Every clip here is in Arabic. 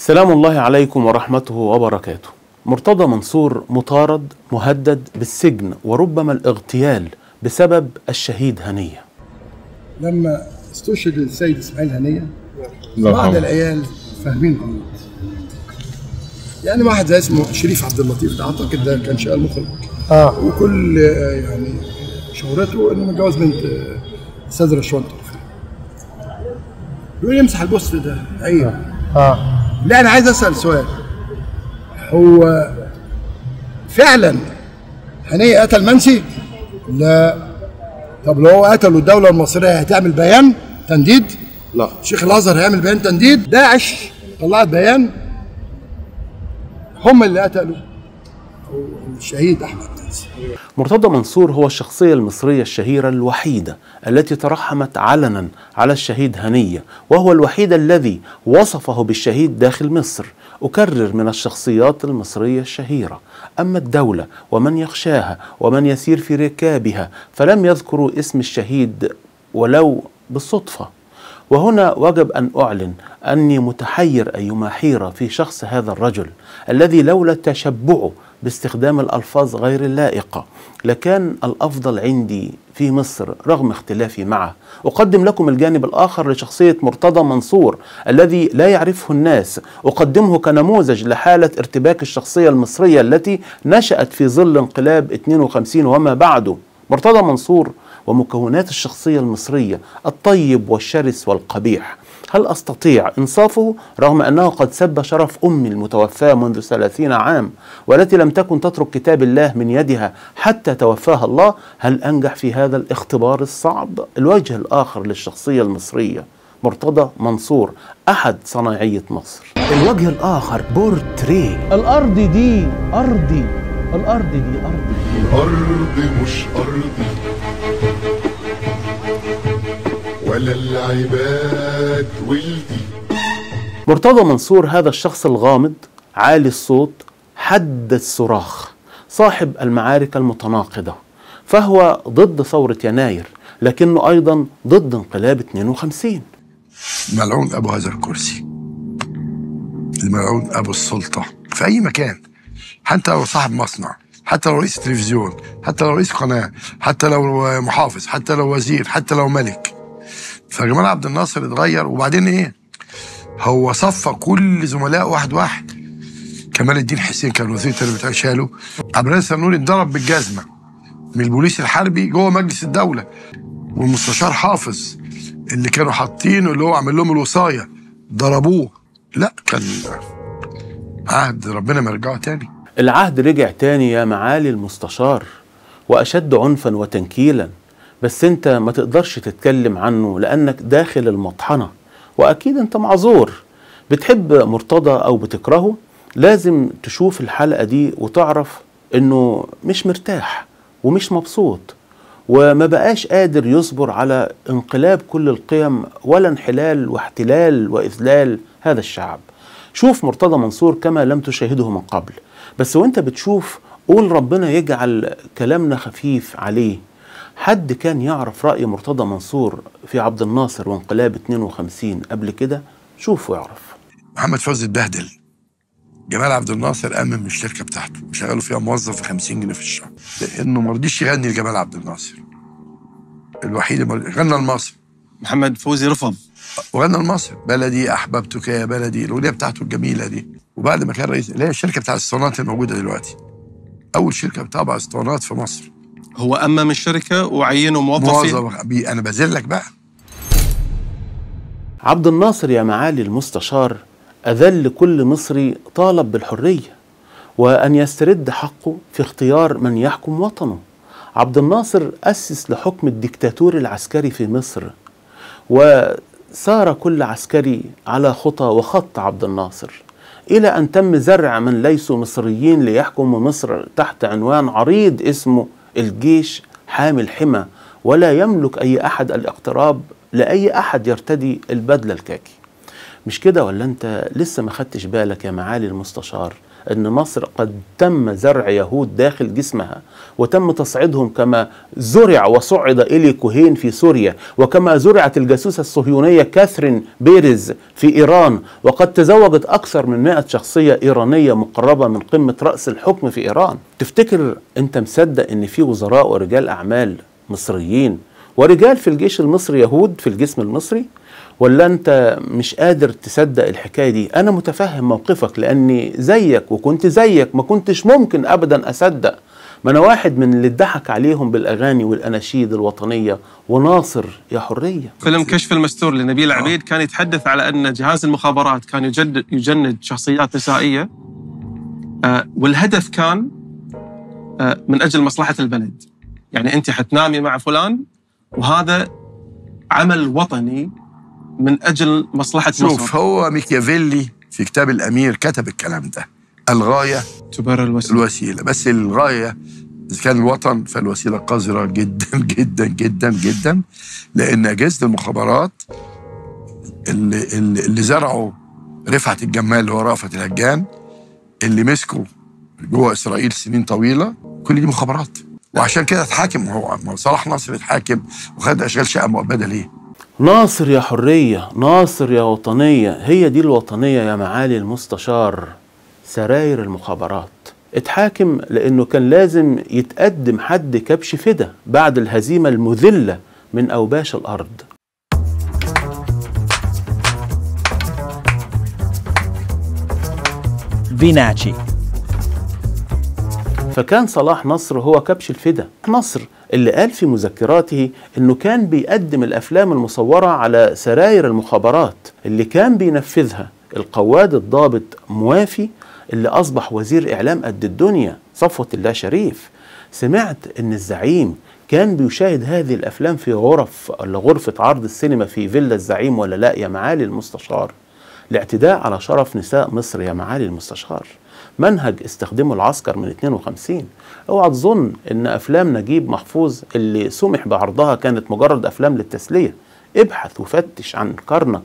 سلام الله عليكم ورحمته وبركاته. مرتضى منصور مطارد مهدد بالسجن وربما الاغتيال بسبب الشهيد هنية. لما استشهد السيد اسماعيل هنية بعض العيال فاهمين غلط. يعني واحد زي اسمه شريف عبد اللطيف ده اعتقد ده كان شغال مخرج وكل يعني شهرته انه متجوز بنت استاذ رشوان طرفي. يقول يمسح البوست ده عيب. لا انا عايز اسال سؤال، هو فعلا هنية قتل منسي؟ لا. طب لو هو قتله الدوله المصريه هتعمل بيان تنديد؟ لا. شيخ الازهر هيعمل بيان تنديد؟ داعش طلعت بيان هم اللي قتلوا الشهيد احمد منسي. مرتضى منصور هو الشخصية المصرية الشهيرة الوحيدة التي ترحمت علنا على الشهيد هنية، وهو الوحيد الذي وصفه بالشهيد داخل مصر. أكرر، من الشخصيات المصرية الشهيرة. أما الدولة ومن يخشاها ومن يسير في ركابها فلم يذكروا اسم الشهيد ولو بالصدفة. وهنا وجب أن أعلن أني متحير أيما حيرة في شخص هذا الرجل الذي لولا تشبعه باستخدام الألفاظ غير اللائقة لكان الأفضل عندي في مصر رغم اختلافي معه. أقدم لكم الجانب الآخر لشخصية مرتضى منصور الذي لا يعرفه الناس. أقدمه كنموذج لحالة ارتباك الشخصية المصرية التي نشأت في ظل انقلاب 52 وما بعده. مرتضى منصور ومكونات الشخصية المصرية الطيب والشرس والقبيح. هل أستطيع إنصافه رغم أنه قد سب شرف أمي المتوفاة منذ 30 عام والتي لم تكن تترك كتاب الله من يدها حتى توفاها الله؟ هل أنجح في هذا الاختبار الصعب؟ الوجه الآخر للشخصية المصرية مرتضى منصور أحد صناعية مصر. الوجه الآخر بورتريه. الأرض دي أرضي، الأرض دي أرضي، الأرض مش أرضي ولا العباد ولدي. مرتضى منصور هذا الشخص الغامض عالي الصوت حد الصراخ صاحب المعارك المتناقضة، فهو ضد ثورة يناير لكنه أيضا ضد انقلاب 52. ملعون أبو هذا الكرسي، الملعون أبو السلطة في أي مكان، حتى لو صاحب مصنع، حتى لو رئيس تلفزيون، حتى لو رئيس قناة، حتى لو محافظ، حتى لو وزير، حتى لو ملك. فجمال عبد الناصر اتغير وبعدين ايه؟ هو صفى كل زملائه واحد واحد. كمال الدين حسين كان وزير التربية شاله. عبد الرئيس النوري اتضرب بالجزمة من البوليس الحربي جوه مجلس الدولة. والمستشار حافظ اللي كانوا حاطينه اللي هو عامل لهم الوصاية ضربوه. لا، كان عهد ربنا ما رجعه تاني. العهد رجع تاني يا معالي المستشار وأشد عنفا وتنكيلا، بس انت ما تقدرش تتكلم عنه لأنك داخل المطحنة، وأكيد انت معذور. بتحب مرتضى أو بتكرهه لازم تشوف الحلقة دي وتعرف انه مش مرتاح ومش مبسوط وما بقاش قادر يصبر على انقلاب كل القيم ولا انحلال واحتلال وإذلال هذا الشعب. شوف مرتضى منصور كما لم تشاهده من قبل، بس وانت بتشوف قول ربنا يجعل كلامنا خفيف عليه. حد كان يعرف رأي مرتضى منصور في عبد الناصر وانقلاب 52 قبل كده؟ شوف ويعرف. محمد فوزي اتبهدل. جمال عبد الناصر أمن من الشركة بتاعته وشغله فيها موظف ب 50 جنيه في الشهر لأنه ما رضيش يغني لجمال عبد الناصر. الوحيد اللي غنى لمصر. محمد فوزي رفض وغنى لمصر بلدي أحببتك يا بلدي، الأغنية بتاعته الجميلة دي. وبعد ما كان رئيس اللي هي الشركة بتاع الاسطوانات الموجودة دلوقتي، أول شركة بتابع اسطوانات في مصر، هو أمم الشركة وعينه موظف. أنا بذلك بقى. عبد الناصر يا معالي المستشار أذل كل مصري طالب بالحرية وأن يسترد حقه في اختيار من يحكم وطنه. عبد الناصر أسس لحكم الدكتاتور العسكري في مصر، وسار كل عسكري على خطى وخط عبد الناصر إلى أن تم زرع من ليسوا مصريين ليحكموا مصر تحت عنوان عريض اسمه الجيش حامي الحمى، ولا يملك أي أحد الاقتراب لأي أحد يرتدي البدلة الكاكي. مش كده ولا أنت لسه ما خدتش بالك يا معالي المستشار أن مصر قد تم زرع يهود داخل جسمها، وتم تصعيدهم كما زرع وصعد إلي كوهين في سوريا، وكما زرعت الجاسوسة الصهيونية كاثرين بيريز في إيران، وقد تزوجت أكثر من 100 شخصية إيرانية مقربة من قمة رأس الحكم في إيران. تفتكر أنت مصدق أن في وزراء ورجال أعمال مصريين ورجال في الجيش المصري يهود في الجسم المصري؟ ولا أنت مش قادر تصدق الحكاية دي؟ أنا متفهم موقفك، لأني زيك وكنت زيك ما كنتش ممكن أبدا أصدق. ما أنا واحد من اللي اتضحك عليهم بالأغاني والأناشيد الوطنية وناصر يا حرية. فيلم كشف المستور لنبيل عبيد كان يتحدث على أن جهاز المخابرات كان يجند شخصيات نسائية، والهدف كان من أجل مصلحة البلد. يعني أنت حتنامي مع فلان وهذا عمل وطني من أجل مصلحة مصر. شوف، هو ميكيافيلي في كتاب الأمير كتب الكلام ده، الغاية تبرر الوسيلة. بس الغاية إذا كان الوطن فالوسيلة قذرة جدا جدا جدا جدا، لأن أجهزة المخابرات اللي زرعوا رفعت الجمال اللي هو رأفت الهجان، اللي مسكوا جوه إسرائيل سنين طويلة، كل دي مخابرات. وعشان كده اتحاكم. هو صلاح نصر اتحاكم وخد أشغال شقة مؤبدة ليه؟ ناصر يا حرية، ناصر يا وطنية، هي دي الوطنية يا معالي المستشار. سراير المخابرات اتحاكم لأنه كان لازم يتقدم حد كبش فدا بعد الهزيمة المذلة من أوباش الأرض. فيناتشي. فكان صلاح نصر هو كبش الفدا. نصر اللي قال في مذكراته انه كان بيقدم الافلام المصورة على سراير المخابرات اللي كان بينفذها القواد الضابط موافي، اللي اصبح وزير اعلام قد الدنيا، صفوة الله شريف. سمعت ان الزعيم كان بيشاهد هذه الافلام في غرفة عرض السينما في فيلا الزعيم، ولا لا يا معالي المستشار؟ الاعتداء على شرف نساء مصر يا معالي المستشار منهج استخدمه العسكر من 52. اوعى تظن ان افلام نجيب محفوظ اللي سمح بعرضها كانت مجرد افلام للتسلية. ابحث وفتش عن كرنك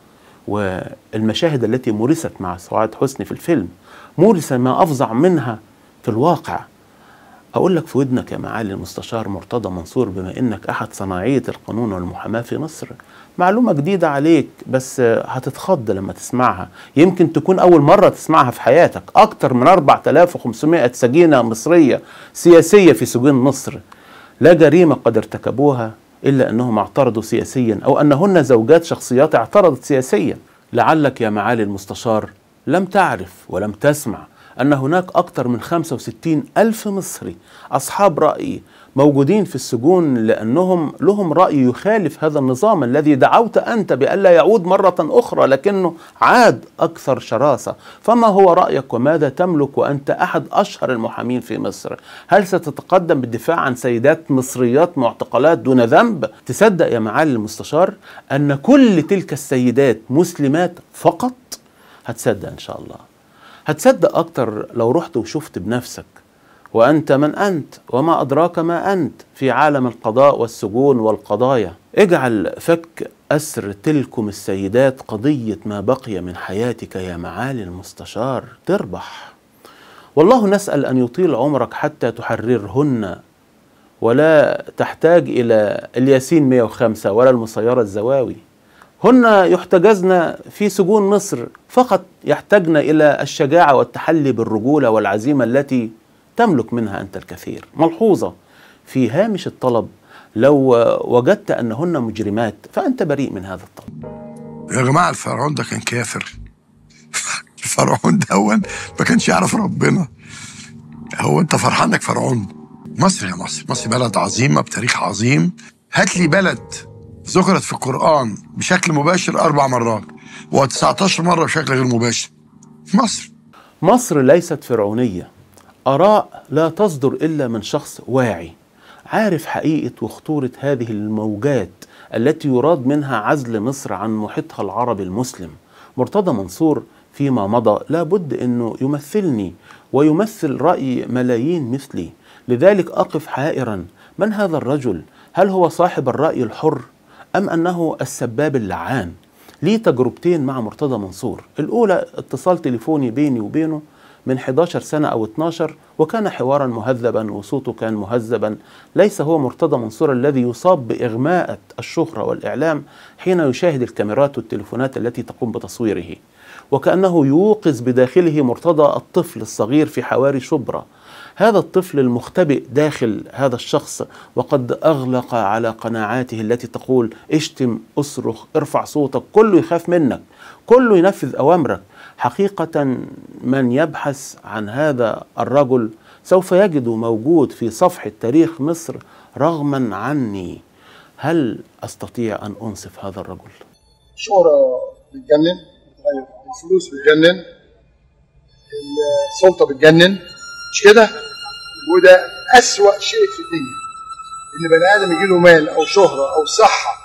والمشاهد التي مورست مع سعاد حسني في الفيلم، مورس ما افظع منها في الواقع. اقول لك في ودنك يا معالي المستشار مرتضى منصور، بما انك احد صناعية القانون والمحاماة في مصر، معلومة جديدة عليك بس هتتخض لما تسمعها، يمكن تكون أول مرة تسمعها في حياتك. أكتر من 4500 سجينة مصرية سياسية في سجون مصر، لا جريمة قد ارتكبوها إلا أنهم اعترضوا سياسيا، أو أنهن زوجات شخصيات اعترضت سياسيا. لعلك يا معالي المستشار لم تعرف ولم تسمع أن هناك أكثر من 65 ألف مصري أصحاب رأي موجودين في السجون لأنهم لهم رأي يخالف هذا النظام الذي دعوت أنت بألا يعود مرة أخرى، لكنه عاد أكثر شراسة. فما هو رأيك وماذا تملك وأنت أحد أشهر المحامين في مصر؟ هل ستتقدم بالدفاع عن سيدات مصريات معتقلات دون ذنب؟ تصدق يا معالي المستشار أن كل تلك السيدات مسلمات فقط؟ هتصدق إن شاء الله، هتصدق أكتر لو رحت وشفت بنفسك. وأنت من أنت وما أدراك ما أنت في عالم القضاء والسجون والقضايا. اجعل فك أسر تلكم السيدات قضية ما بقي من حياتك يا معالي المستشار، تربح. والله نسأل أن يطيل عمرك حتى تحررهن، ولا تحتاج إلى الياسين 105 ولا المسيرة الزواوي. هن يحتجزن في سجون مصر، فقط يحتاجن إلى الشجاعة والتحلي بالرجولة والعزيمة التي تملك منها أنت الكثير. ملحوظة في هامش الطلب، لو وجدت أنهن مجرمات فأنت بريء من هذا الطلب. يا جماعة الفرعون ده كان كافر. الفرعون ده ما كانش يعرف ربنا. هو أنت فرحان إنك فرعون؟ مصر يا مصر، مصر بلد عظيمة بتاريخ عظيم. هات لي بلد ذكرت في القرآن بشكل مباشر 4 مرات و19 مرة بشكل غير مباشر. مصر. مصر ليست فرعونية. آراء لا تصدر إلا من شخص واعي عارف حقيقة وخطورة هذه الموجات التي يراد منها عزل مصر عن محيطها العربي المسلم. مرتضى منصور فيما مضى لابد أنه يمثلني ويمثل رأي ملايين مثلي، لذلك أقف حائرا، من هذا الرجل؟ هل هو صاحب الرأي الحر أم أنه السباب اللعان؟ ليه تجربتين مع مرتضى منصور. الأولى اتصال تليفوني بيني وبينه من 11 سنة أو 12، وكان حوارا مهذبا وصوته كان مهذبا. ليس هو مرتضى منصور الذي يصاب بإغماءة الشهرة والإعلام حين يشاهد الكاميرات والتليفونات التي تقوم بتصويره، وكأنه يوقظ بداخله مرتضى الطفل الصغير في حواري شبرا، هذا الطفل المختبئ داخل هذا الشخص، وقد أغلق على قناعاته التي تقول اشتم، اصرخ، ارفع صوتك، كله يخاف منك، كله ينفذ أوامرك. حقيقة من يبحث عن هذا الرجل سوف يجد موجود في صفحة تاريخ مصر رغما عني. هل أستطيع أن أنصف هذا الرجل؟ شهرة بتجنن، الفلوس بتجنن، السلطة بتجنن، مش كده؟ وده أسوأ شيء في الدنيا، إن بني آدم يجي له مال أو شهرة أو صحة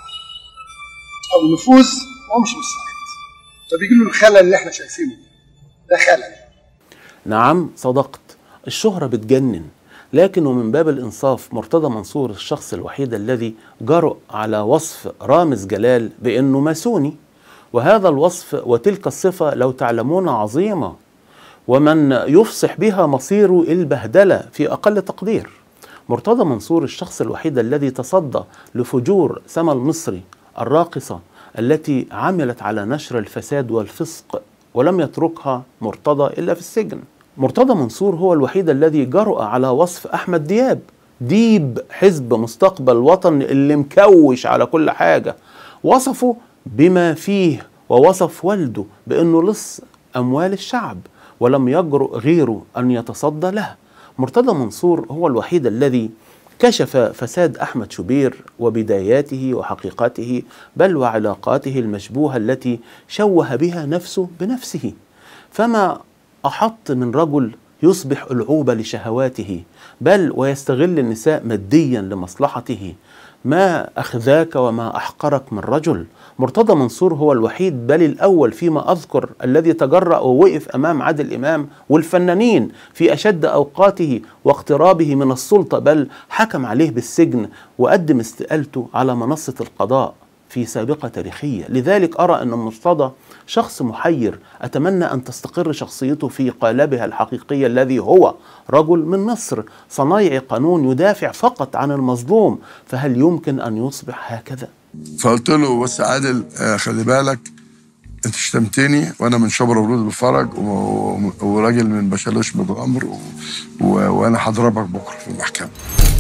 أو نفوذ وهو مش مستعد، فبيجي له الخلل اللي احنا شايفينه ده خلل. نعم صدقت، الشهرة بتجنن، لكن ومن باب الإنصاف مرتضى منصور الشخص الوحيد الذي جرؤ على وصف رامز جلال بأنه ماسوني، وهذا الوصف وتلك الصفة لو تعلمون عظيمة، ومن يفصح بها مصير البهدلة في أقل تقدير. مرتضى منصور الشخص الوحيد الذي تصدى لفجور سما المصري الراقصة التي عملت على نشر الفساد والفسق ولم يتركها مرتضى إلا في السجن. مرتضى منصور هو الوحيد الذي جرؤ على وصف أحمد دياب ديب حزب مستقبل وطن اللي مكوش على كل حاجة، وصفه بما فيه، ووصف والده بأنه لص أموال الشعب، ولم يجرؤ غيره أن يتصدى له. مرتضى منصور هو الوحيد الذي كشف فساد أحمد شوبير وبداياته وحقيقته، بل وعلاقاته المشبوهة التي شوه بها نفسه بنفسه. فما أحط من رجل يصبح ألعوبة لشهواته، بل ويستغل النساء ماديا لمصلحته. ما أخذاك وما أحقرك من رجل. مرتضى منصور هو الوحيد بل الأول فيما أذكر الذي تجرأ ووقف أمام عادل إمام والفنانين في أشد أوقاته واقترابه من السلطة، بل حكم عليه بالسجن وقدم استقالته على منصة القضاء في سابقة تاريخية. لذلك أرى أن مرتضى شخص محير، أتمنى أن تستقر شخصيته في قالبها الحقيقية الذي هو رجل من مصر صنايعي قانون يدافع فقط عن المظلوم. فهل يمكن أن يصبح هكذا؟ فقلت له بس عادل خلي بالك، انت شتمتني وانا من شبرا ولود بالفرج وراجل من بشالوش متغمر وانا هضربك بكره في المحكمه،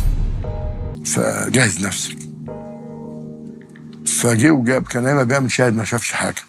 فجهز نفسك. فجه وجاب، كان ايما بيعمل شاهد ما شافش حاجه،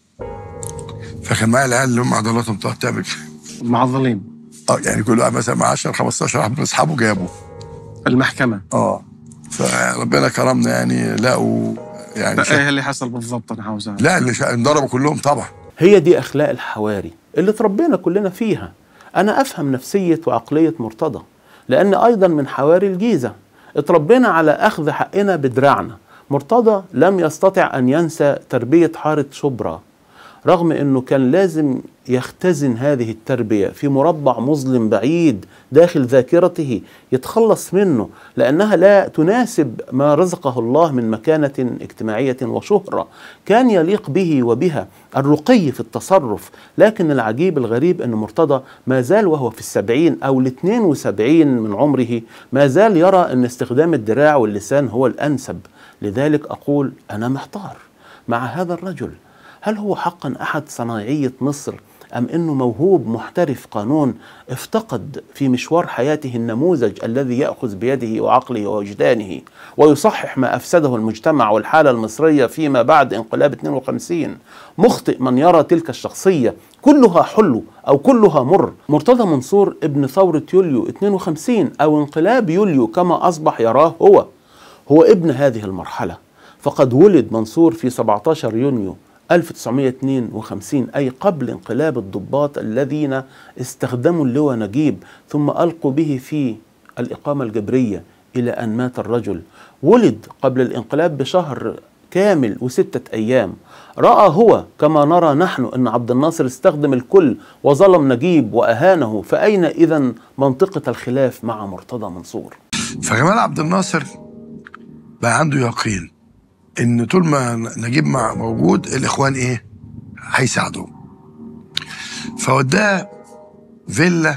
فكان معايا العيال اللي هم عضلاتهم تعمل معضلين، يعني كل واحد مثلا مع 10 15 واحد من اصحابه جابوا المحكمه. فربنا كرمنا يعني لقوا يعني ايه اللي حصل بالضبط؟ انا عاوز لا اللي انضربوا كلهم طبعا. هي دي اخلاق الحواري اللي تربينا كلنا فيها. انا افهم نفسيه وعقليه مرتضى، لان ايضا من حواري الجيزه اتربينا على اخذ حقنا بدراعنا. مرتضى لم يستطع ان ينسى تربيه حاره شبرا، رغم أنه كان لازم يختزن هذه التربية في مربع مظلم بعيد داخل ذاكرته يتخلص منه، لأنها لا تناسب ما رزقه الله من مكانة اجتماعية وشهرة. كان يليق به وبها الرقي في التصرف، لكن العجيب الغريب أن مرتضى ما زال وهو في 70 أو 72 من عمره ما زال يرى أن استخدام الدراع واللسان هو الأنسب. لذلك أقول أنا محتار مع هذا الرجل، هل هو حقا أحد صنايعية مصر أم أنه موهوب محترف قانون افتقد في مشوار حياته النموذج الذي يأخذ بيده وعقله ووجدانه ويصحح ما أفسده المجتمع والحالة المصرية فيما بعد انقلاب 52؟ مخطئ من يرى تلك الشخصية كلها حلو أو كلها مر. مرتضى منصور ابن ثورة يوليو 52 أو انقلاب يوليو كما أصبح يراه هو ابن هذه المرحلة، فقد ولد منصور في 17 يونيو 1952، أي قبل انقلاب الضباط الذين استخدموا اللواء نجيب ثم ألقوا به في الإقامة الجبرية إلى أن مات الرجل. ولد قبل الانقلاب بشهر كامل و6 أيام. رأى هو كما نرى نحن أن عبد الناصر استخدم الكل وظلم نجيب وأهانه، فأين إذن منطقة الخلاف مع مرتضى منصور؟ فجمال عبد الناصر بقى عنده يقين ان طول ما نجيب موجود الاخوان ايه هيساعدوه. فوداه فيلا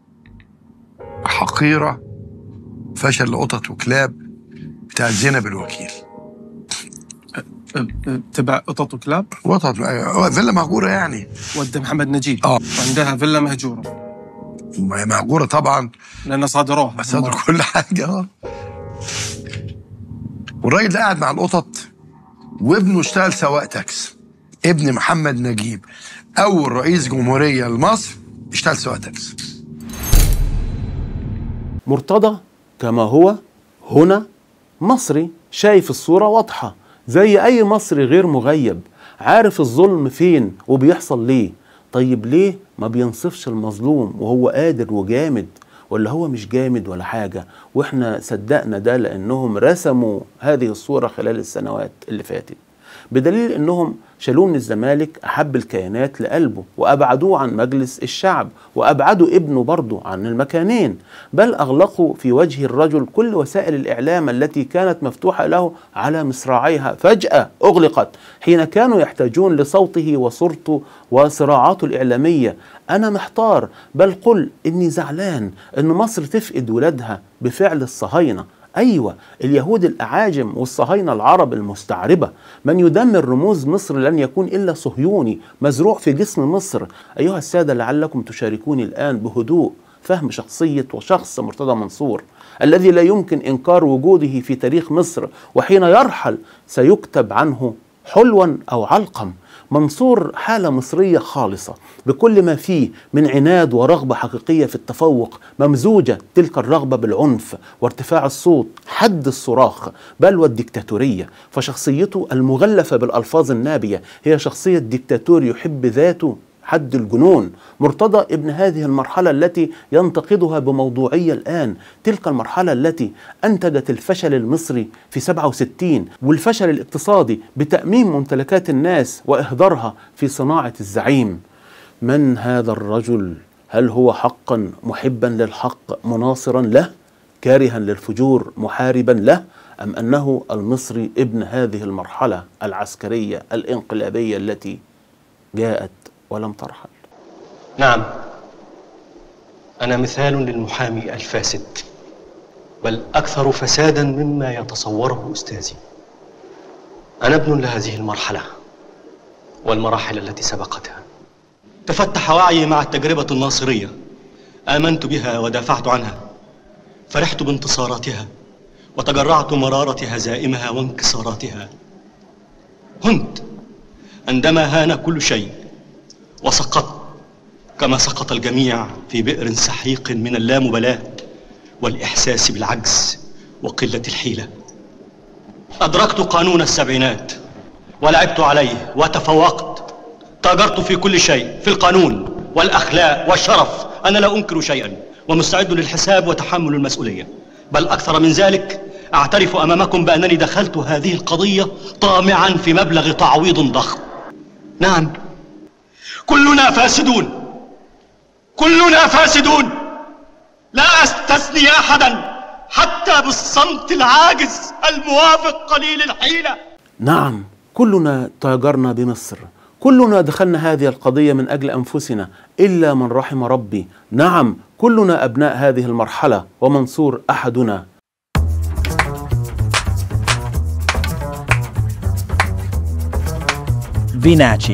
حقيره فشل قطط وكلاب بتاع زينب الوكيل. تبع قطط وكلاب؟ قطط، فيلا مهجوره يعني. ود محمد نجيب عندها فيلا مهجوره. مهجوره طبعا لان صادروها. صادروا كل حاجه. والراجل ده قاعد مع القطط وابنه اشتغل سواق تاكس. ابن محمد نجيب اول رئيس جمهوريه لمصر اشتغل سواق تاكس. مرتضى كما هو هنا مصري، شايف الصورة واضحة زي أي مصري غير مغيب، عارف الظلم فين وبيحصل ليه. طيب ليه ما بينصفش المظلوم وهو قادر وجامد؟ ولا هو مش جامد ولا حاجة واحنا صدقنا ده لأنهم رسموا هذه الصورة خلال السنوات اللي فاتت، بدليل أنهم شالوه من الزمالك أحب الكيانات لقلبه وأبعدوه عن مجلس الشعب وأبعدوا ابنه برضه عن المكانين، بل أغلقوا في وجه الرجل كل وسائل الإعلام التي كانت مفتوحة له على مصراعيها، فجأة أغلقت حين كانوا يحتاجون لصوته وصورته وصراعاته الإعلامية. أنا محتار، بل قل إني زعلان إن مصر تفقد ولادها بفعل الصهاينة. أيوة، اليهود الأعاجم والصهاينة العرب المستعربة. من يدمر رموز مصر لن يكون إلا صهيوني مزروع في جسم مصر. أيها السادة، لعلكم تشاركوني الآن بهدوء فهم شخصية وشخص مرتضى منصور الذي لا يمكن إنكار وجوده في تاريخ مصر، وحين يرحل سيكتب عنه حلوا أو علقم. منصور حالة مصرية خالصة بكل ما فيه من عناد ورغبة حقيقية في التفوق، ممزوجة تلك الرغبة بالعنف وارتفاع الصوت حد الصراخ بل والديكتاتورية. فشخصيته المغلفة بالألفاظ النابية هي شخصية ديكتاتور يحب ذاته حد الجنون. مرتضى ابن هذه المرحلة التي ينتقدها بموضوعية الآن، تلك المرحلة التي أنتجت الفشل المصري في 67 والفشل الاقتصادي بتأميم ممتلكات الناس وإهدارها في صناعة الزعيم. من هذا الرجل؟ هل هو حقا محبا للحق مناصرا له، كارها للفجور محاربا له، أم أنه المصري ابن هذه المرحلة العسكرية الانقلابية التي جاءت ولم ترحل؟ نعم، أنا مثال للمحامي الفاسد، بل أكثر فسادا مما يتصوره أستاذي. أنا ابن لهذه المرحلة والمراحل التي سبقتها. تفتح وعيي مع التجربة الناصرية، آمنت بها ودافعت عنها، فرحت بانتصاراتها وتجرعت مرارة هزائمها وانكساراتها. هنت عندما هان كل شيء وسقطت كما سقط الجميع في بئر سحيق من اللامبالاة والإحساس بالعجز وقلة الحيلة. أدركت قانون السبعينات ولعبت عليه وتفوقت. تاجرت في كل شيء، في القانون والأخلاق والشرف. أنا لا أنكر شيئا ومستعد للحساب وتحمل المسؤولية، بل أكثر من ذلك أعترف أمامكم بأنني دخلت هذه القضية طامعا في مبلغ تعويض ضخم. نعم، كلنا فاسدون، كلنا فاسدون، لا أستثني أحدا حتى بالصمت العاجز الموافق قليل الحيلة. نعم، كلنا تاجرنا بمصر، كلنا دخلنا هذه القضية من أجل أنفسنا إلا من رحم ربي. نعم، كلنا أبناء هذه المرحلة ومنصور أحدنا. فيناتشي.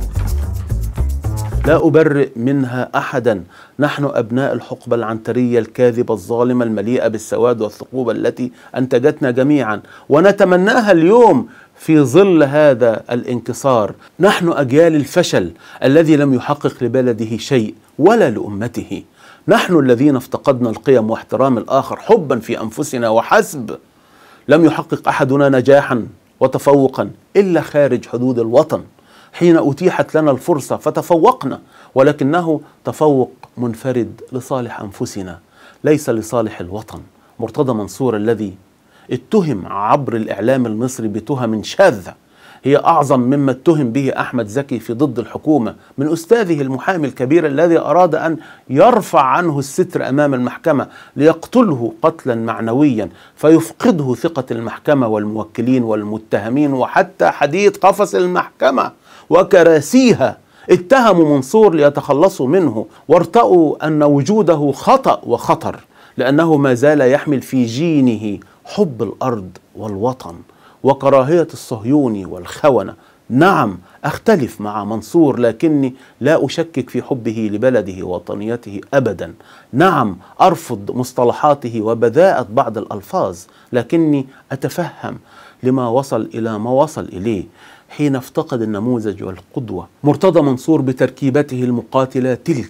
لا أبرئ منها أحدا، نحن أبناء الحقبة العنترية الكاذبة الظالمة المليئة بالسواد والثقوب التي أنتجتنا جميعا ونتمناها اليوم في ظل هذا الانكسار. نحن أجيال الفشل الذي لم يحقق لبلده شيء ولا لأمته. نحن الذين افتقدنا القيم واحترام الآخر حبا في أنفسنا وحسب. لم يحقق أحدنا نجاحا وتفوقا إلا خارج حدود الوطن. حين أتيحت لنا الفرصة فتفوقنا، ولكنه تفوق منفرد لصالح أنفسنا ليس لصالح الوطن. مرتضى منصور الذي اتهم عبر الإعلام المصري بتهم شاذة هي أعظم مما اتهم به أحمد زكي في ضد الحكومة من أستاذه المحامي الكبير الذي أراد أن يرفع عنه الستر أمام المحكمة ليقتله قتلا معنويا فيفقده ثقة المحكمة والموكلين والمتهمين وحتى حديد قفص المحكمة وكراسيها. اتهموا منصور ليتخلصوا منه وارتأوا أن وجوده خطأ وخطر، لأنه ما زال يحمل في جينه حب الأرض والوطن وكراهية الصهيوني والخونة. نعم أختلف مع منصور، لكني لا أشكك في حبه لبلده ووطنيته أبدا. نعم أرفض مصطلحاته وبذاءة بعض الألفاظ، لكني أتفهم لما وصل إلى ما وصل إليه حين افتقد النموذج والقدوة. مرتضى منصور بتركيبته المقاتلة تلك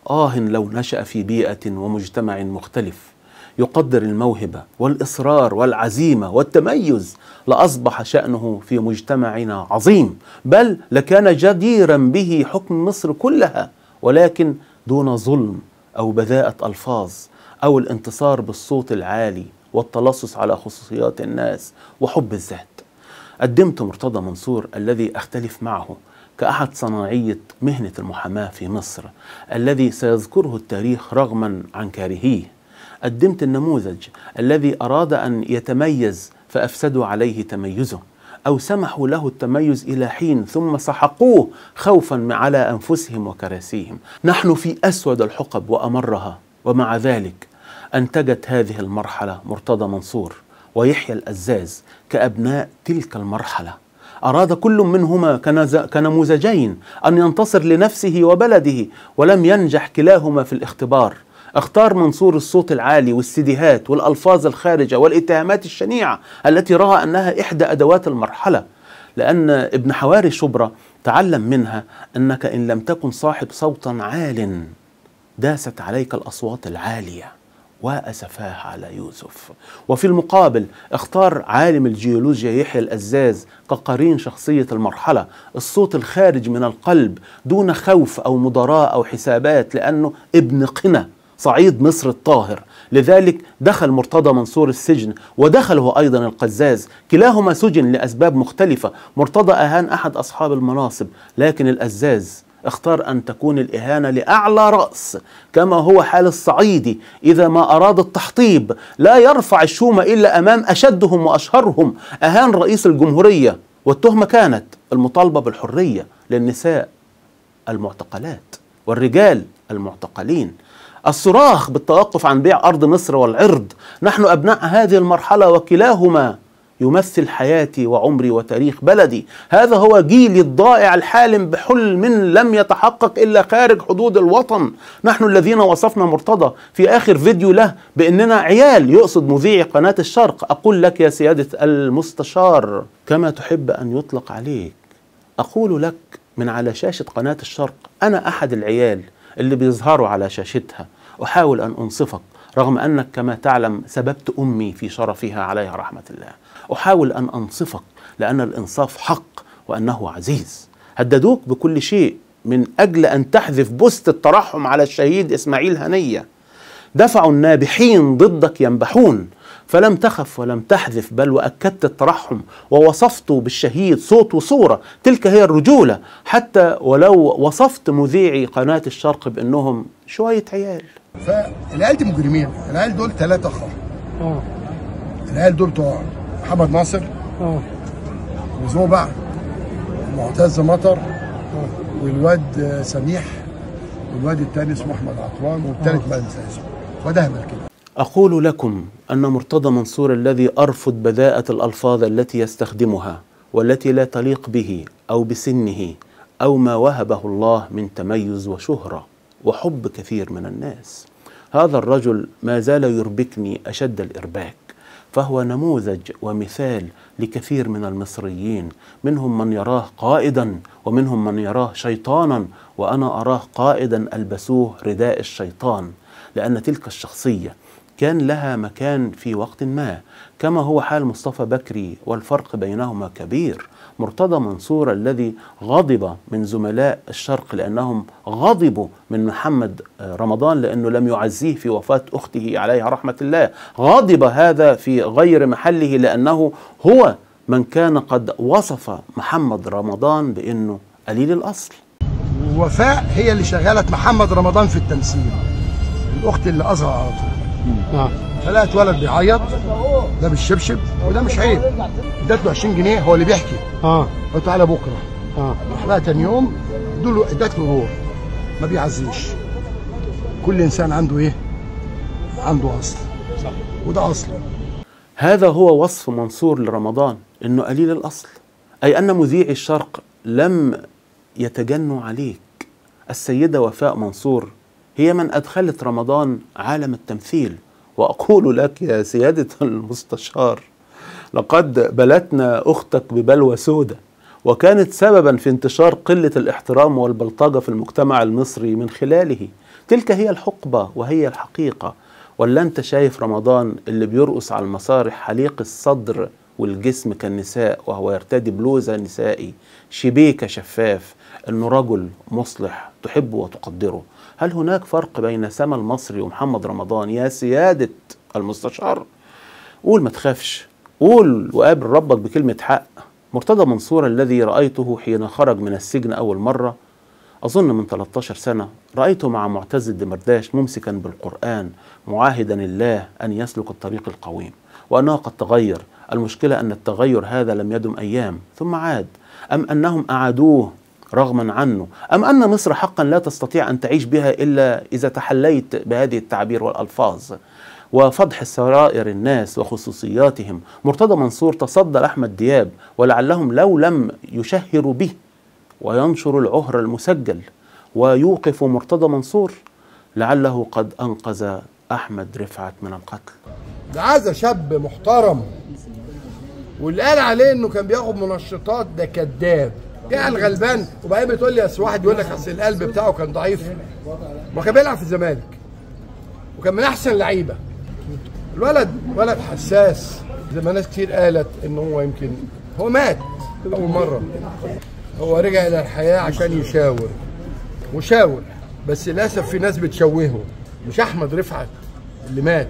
لو نشأ في بيئة ومجتمع مختلف يقدر الموهبة والإصرار والعزيمة والتميز لأصبح شأنه في مجتمعنا عظيم، بل لكان جديرا به حكم مصر كلها، ولكن دون ظلم أو بذاءة ألفاظ أو الانتصار بالصوت العالي والتلصص على خصوصيات الناس وحب الذات. قدمت مرتضى منصور الذي أختلف معه كأحد صناعية مهنة المحاماة في مصر الذي سيذكره التاريخ رغما عن كارهيه. قدمت النموذج الذي أراد أن يتميز فأفسدوا عليه تميزه، أو سمحوا له التميز إلى حين ثم سحقوه خوفا على أنفسهم وكراسيهم. نحن في أسود الحقب وأمرها، ومع ذلك أنتجت هذه المرحلة مرتضى منصور ويحيى الأزاز كأبناء تلك المرحلة. أراد كل منهما كنموذجين أن ينتصر لنفسه وبلده، ولم ينجح كلاهما في الاختبار. اختار منصور الصوت العالي والسيديهات والألفاظ الخارجة والاتهامات الشنيعة التي رأى أنها إحدى أدوات المرحلة، لأن ابن حواري شبرا تعلم منها أنك إن لم تكن صاحب صوت عال داست عليك الأصوات العالية وأسفاها على يوسف. وفي المقابل اختار عالم الجيولوجيا يحيى الأزاز كقرين شخصية المرحلة الصوت الخارج من القلب دون خوف أو مضاراة أو حسابات، لأنه ابن قنا صعيد مصر الطاهر. لذلك دخل مرتضى منصور السجن ودخله أيضا القزاز، كلاهما سجن لأسباب مختلفة. مرتضى أهان أحد أصحاب المناصب، لكن الأزاز اختار أن تكون الإهانة لأعلى رأس، كما هو حال الصعيدي إذا ما أراد التحطيب لا يرفع الشومة إلا أمام أشدهم وأشهرهم. أهان رئيس الجمهورية، والتهمة كانت المطالبة بالحرية للنساء المعتقلات والرجال المعتقلين، الصراخ بالتوقف عن بيع أرض مصر والعرض. نحن أبناء هذه المرحلة وكلاهما يمثل حياتي وعمري وتاريخ بلدي. هذا هو جيلي الضائع الحالم بحلم لم يتحقق إلا خارج حدود الوطن. نحن الذين وصفنا مرتضى في آخر فيديو له بأننا عيال، يقصد مذيع قناة الشرق. أقول لك يا سيادة المستشار كما تحب أن يطلق عليك، أقول لك من على شاشة قناة الشرق، أنا أحد العيال اللي بيظهروا على شاشتها. أحاول أن أنصفك رغم أنك كما تعلم سببت أمي في شرفها عليها رحمة الله. أحاول أن أنصفك لأن الإنصاف حق وأنه عزيز. هددوك بكل شيء من أجل أن تحذف بوست الترحم على الشهيد إسماعيل هنية. دفعوا النابحين ضدك ينبحون، فلم تخف ولم تحذف، بل وأكدت الترحم ووصفت بالشهيد صوت وصورة. تلك هي الرجولة، حتى ولو وصفت مذيعي قناة الشرق بأنهم شوية عيال. فالعيال دي مجرمين، العيال دول 3 أخوة. العيال دول بتوع محمد ناصر وزوبع ومعتز مطر والواد سميح والواد الثاني اسمه احمد عطوان والثالث ما انسى اسمه، ودهمل كده. أقول لكم أن مرتضى منصور الذي أرفض بذاءة الألفاظ التي يستخدمها والتي لا تليق به أو بسنه أو ما وهبه الله من تميز وشهرة وحب كثير من الناس، هذا الرجل ما زال يربكني أشد الإرباك. فهو نموذج ومثال لكثير من المصريين، منهم من يراه قائدا ومنهم من يراه شيطانا، وأنا أراه قائدا ألبسوه رداء الشيطان، لأن تلك الشخصية كان لها مكان في وقت ما، كما هو حال مصطفى بكري، والفرق بينهما كبير. مرتضى منصور الذي غضب من زملاء الشرق لأنهم غضبوا من محمد رمضان لأنه لم يعزيه في وفاة أخته عليها رحمة الله، غضب هذا في غير محله لأنه هو من كان قد وصف محمد رمضان بأنه قليل الأصل. وفاء هي اللي شغلت محمد رمضان في التمثيل، الأخت اللي أصغر على طول. فلقت ولد بيعيط، ده بالشبشب وده مش عيب، ادت له 20 جنيه، هو اللي بيحكي. قلت تعالى بكره. راح بقى تاني يوم ادت له روح، ما بيعزيش. كل انسان عنده ايه؟ عنده اصل. صح. وده اصله. هذا هو وصف منصور لرمضان، انه قليل الاصل، اي ان مذيعي الشرق لم يتجنوا عليك. السيده وفاء منصور هي من ادخلت رمضان عالم التمثيل. واقول لك يا سياده المستشار، لقد بلتنا اختك ببلوى سودة، وكانت سببا في انتشار قله الاحترام والبلطجه في المجتمع المصري من خلاله. تلك هي الحقبه وهي الحقيقه. ولا انت شايف رمضان اللي بيرقص على المسارح حليق الصدر والجسم كالنساء، وهو يرتدي بلوزة نسائي شبيكة شفاف، انه رجل مصلح تحبه وتقدره؟ هل هناك فرق بين سما المصري ومحمد رمضان يا سيادة المستشار؟ قول ما تخافش، قول وقابل ربك بكلمة حق. مرتضى منصور الذي رأيته حين خرج من السجن أول مرة، أظن من 13 سنة، رأيته مع معتز الدمرداش ممسكا بالقرآن معاهدا الله أن يسلك الطريق القويم، وأنه قد تغير. المشكلة أن التغير هذا لم يدم أيام ثم عاد، أم أنهم أعادوه رغما عنه، أم أن مصر حقا لا تستطيع أن تعيش بها إلا إذا تحليت بهذه التعبير والألفاظ وفضح سرائر الناس وخصوصياتهم. مرتضى منصور تصدى لأحمد دياب، ولعلهم لو لم يشهروا به وينشر العهر المسجل ويوقف مرتضى منصور لعله قد أنقذ أحمد رفعت من القتل. ده عايز شاب محترم، واللي قال عليه انه كان بياخد منشطات ده كذاب. يعني الغلبان. وبعدين بتقول لي اصل واحد يقول لك اصل القلب بتاعه كان ضعيف، ما كان بيلعب في الزمالك وكان من احسن اللعيبه. الولد ولد حساس، زي ما ناس كتير قالت ان هو يمكن هو مات اول مره، هو رجع الى الحياه عشان يشاور وشاور، بس للاسف في ناس بتشوهه. مش احمد رفعت اللي مات،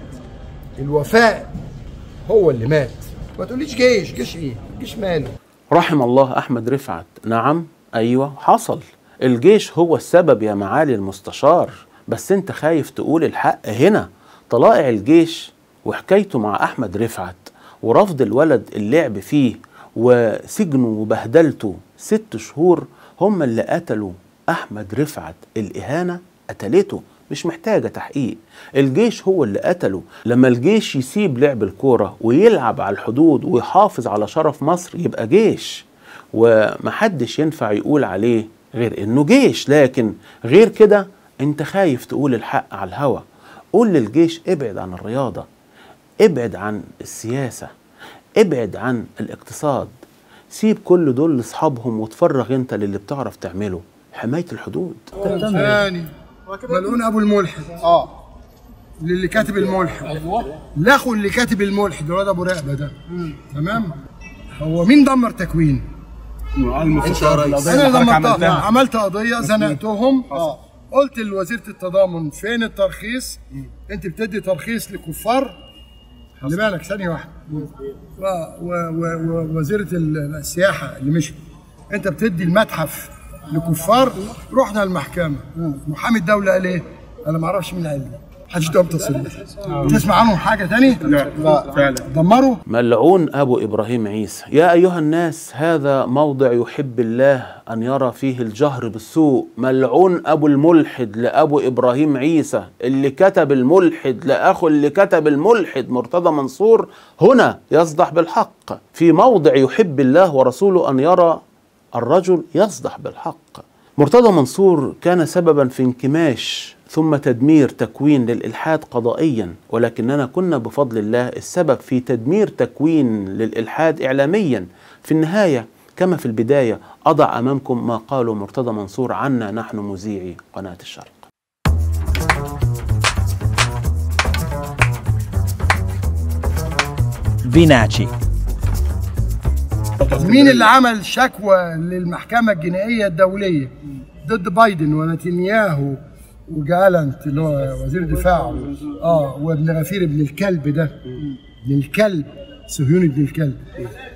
الوفاء هو اللي مات. ما تقوليش جيش، جيش ايه؟ جيش ماله؟ رحم الله أحمد رفعت. نعم أيوة حصل، الجيش هو السبب يا معالي المستشار، بس انت خايف تقول الحق هنا. طلائع الجيش وحكايته مع أحمد رفعت ورفض الولد اللعب فيه وسجنه وبهدلته 6 شهور هم اللي قتلوا أحمد رفعت. الإهانة قتلته، مش محتاجة تحقيق. الجيش هو اللي قتله. لما الجيش يسيب لعب الكورة ويلعب على الحدود ويحافظ على شرف مصر يبقى جيش، ومحدش ينفع يقول عليه غير انه جيش. لكن غير كده انت خايف تقول الحق على الهوا. قول للجيش ابعد عن الرياضة، ابعد عن السياسة، ابعد عن الاقتصاد، سيب كل دول لاصحابهم وتفرغ انت للي بتعرف تعمله، حماية الحدود. ثاني ملعون ابو الملحد، اللي كاتب الملحد، لاخو اللي كاتب الملحد الواد ابو رقبه ده. تمام. هو مين دمر تكوين؟ المستشار. انا دمرتها، عملت قضيه زنقتهم. قلت لوزيره التضامن فين الترخيص؟ انت بتدي ترخيص لكفار؟ خلي بالك ثانيه واحده. ووزيره السياحه اللي مشي، انت بتدي المتحف لكفار. رحنا المحكمه، محامي الدوله قال ايه؟ انا ما اعرفش مين قال لي، محدش ده تصريح. تسمع عنهم حاجه ثاني؟ لا فعلا. دمروا. ملعون ابو ابراهيم عيسى. يا ايها الناس، هذا موضع يحب الله ان يرى فيه الجهر بالسوء. ملعون ابو الملحد لابو ابراهيم عيسى اللي كتب الملحد لاخو اللي كتب الملحد مرتضى منصور. هنا يصدح بالحق. في موضع يحب الله ورسوله ان يرى الرجل يصدح بالحق. مرتضى منصور كان سببا في انكماش ثم تدمير تكوين للإلحاد قضائيا، ولكننا كنا بفضل الله السبب في تدمير تكوين للإلحاد إعلاميا. في النهاية كما في البداية أضع أمامكم ما قاله مرتضى منصور عنا نحن مذيعي قناة الشرق. فيناتشي. مين اللي عمل شكوى للمحكمة الجنائية الدولية ضد بايدن ونتنياهو وجالنت اللي هو وزير الدفاع وابن غفير ابن الكلب ده، ابن الكلب صهيوني ابن الكلب،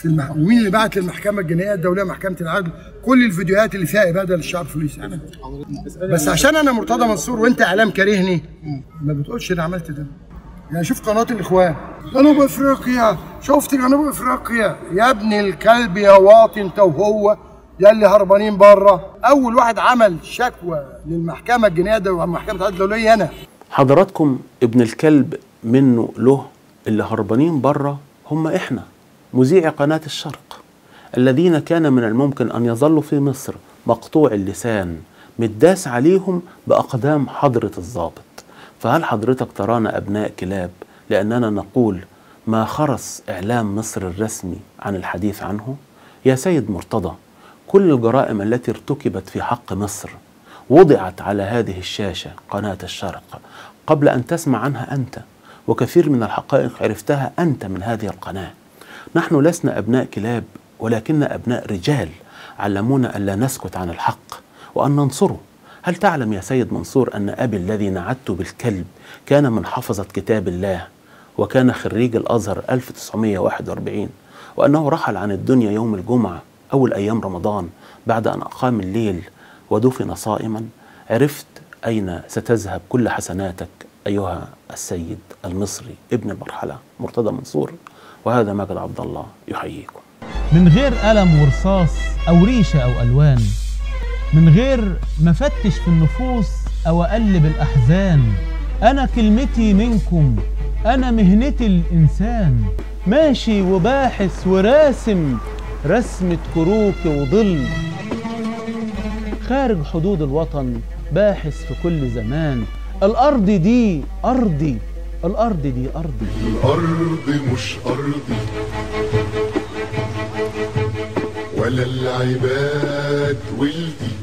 ومين اللي بعت للمحكمه الجنائيه الدوليه محكمه العدل كل الفيديوهات اللي فيها اباده للشعب الفلسطيني. بس عشان انا مرتضى منصور وانت اعلام كارهني ما بتقولش انا عملت ده. يعني شوف قناه الاخوان، جنوب افريقيا، شفت جنوب افريقيا يا ابن الكلب يا واطي انت وهو يا اللي هربانين بره. اول واحد عمل شكوى للمحكمه الجنائيه ومحكمه العدل الدوليه انا. حضراتكم ابن الكلب منه له اللي هربانين بره هم احنا مذيعي قناة الشرق الذين كان من الممكن أن يظلوا في مصر مقطوع اللسان متداس عليهم بأقدام حضرة الضابط. فهل حضرتك ترانا أبناء كلاب لأننا نقول ما خرس إعلام مصر الرسمي عن الحديث عنه؟ يا سيد مرتضى، كل الجرائم التي ارتكبت في حق مصر وضعت على هذه الشاشة قناة الشرق قبل أن تسمع عنها أنت، وكثير من الحقائق عرفتها أنت من هذه القناة. نحن لسنا أبناء كلاب ولكن أبناء رجال علمونا ألا نسكت عن الحق وأن ننصره. هل تعلم يا سيد منصور أن أبي الذي نعدت بالكلب كان من حفظة كتاب الله وكان خريج الأزهر 1941 وأنه رحل عن الدنيا يوم الجمعة أول أيام رمضان بعد أن أقام الليل ودفن صائما؟ عرفت أين ستذهب كل حسناتك أيها السيد المصري ابن المرحلة مرتضى منصور. وهذا ماجد عبد الله يحييكم. من غير قلم ورصاص أو ريشة أو ألوان، من غير ما فتش في النفوس أو أقلب الأحزان، أنا كلمتي منكم، أنا مهنتي الإنسان، ماشي وباحث وراسم رسمة كروكي وظل، خارج حدود الوطن باحث في كل زمان. الأرض دي أرضي، الأرض دي أرضي، الأرض مش أرضي ولا العباد ولدي.